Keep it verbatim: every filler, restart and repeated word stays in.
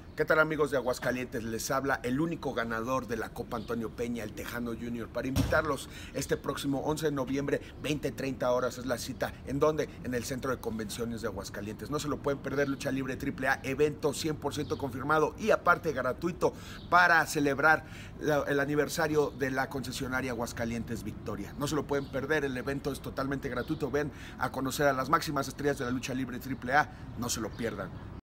¿Qué tal, amigos de Aguascalientes? Les habla el único ganador de la Copa Antonio Peña, el Tejano Junior, para invitarlos este próximo once de noviembre, veinte treinta horas es la cita. ¿En dónde? En el Centro de Convenciones de Aguascalientes. No se lo pueden perder. Lucha Libre triple A, evento cien por ciento confirmado y aparte gratuito para celebrar la, el aniversario de la concesionaria Aguascalientes Victoria. No se lo pueden perder, el evento es totalmente gratuito. Ven a conocer a las máximas estrellas de la lucha libre triple A, no se lo pierdan.